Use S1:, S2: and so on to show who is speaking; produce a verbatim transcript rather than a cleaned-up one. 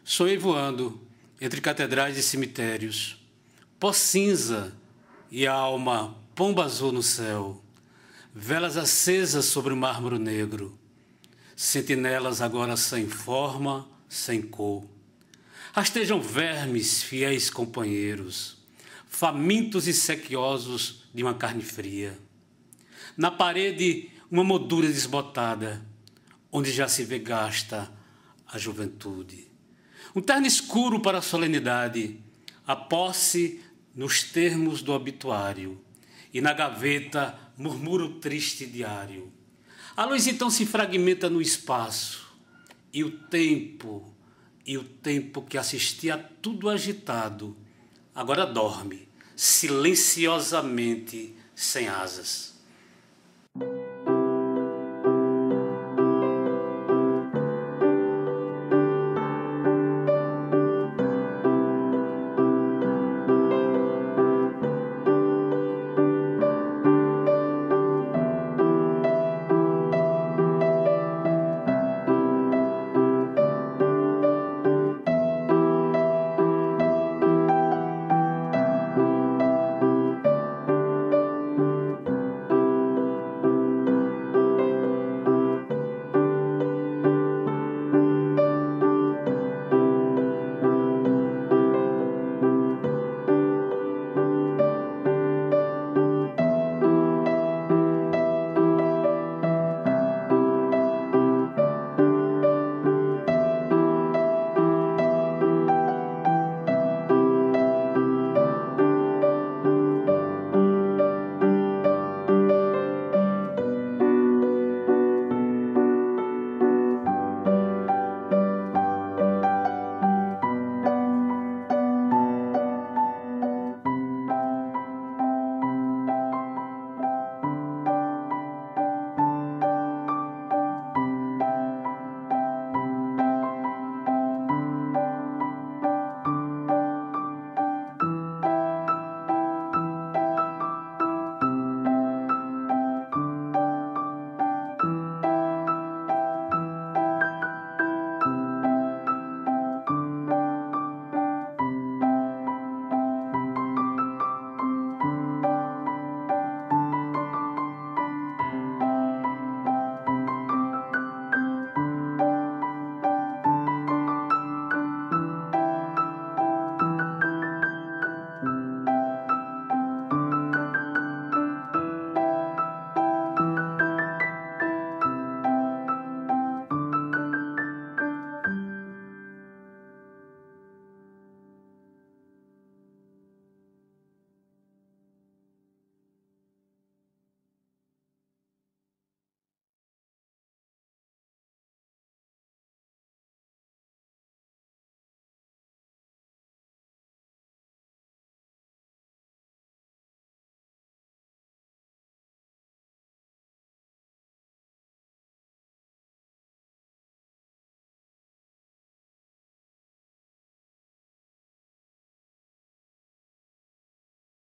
S1: Sonhei voando entre catedrais e cemitérios, pó cinza e a alma pomba azul no céu, velas acesas sobre o mármore negro, sentinelas agora sem forma, sem cor. Rastejam vermes, fiéis companheiros, famintos e sequiosos de uma carne fria. Na parede, uma moldura desbotada, onde já se vê gasta a juventude. Um terno escuro para a solenidade, a posse nos termos do obituário, e na gaveta murmura o triste diário. A luz então se fragmenta no espaço, e o tempo, e o tempo que assistia a tudo agitado, agora dorme, silenciosamente, sem asas.